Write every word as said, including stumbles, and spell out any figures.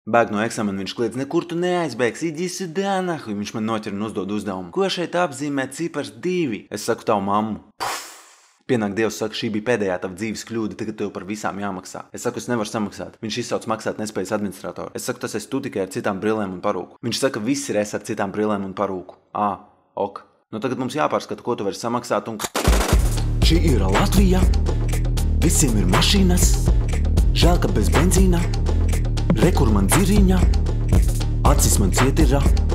Bēg no eksamena, viņš kliedz, nekur tu neaizbēgs, idi sudā, nahuj. Viņš man noķer un uzdod uzdevumu. Ko šeit apzīmē cipars divi? Es saku tavu mammu. Puf. Pienāk Dievs, saka, šī bija pēdējā tava dzīves kļūda, tagad tev par visām jāmaksā. Es saku, es nevaru samaksāt. Viņš izsauc maksāt nespējas administratoru. Es saku, tas esi tu tikai ar citām brillēm un parūku. Viņš saka, viss ir es ar citām brillēm un parūku. Ā, ok. Nu tagad mums jāpārskata, ko tu vari samaksāt un... Šī ir Latvija. Visiem ir mašīnas. Žēl, ka bez benzīna. Re, kur man dziriņa. Acis man cietirā.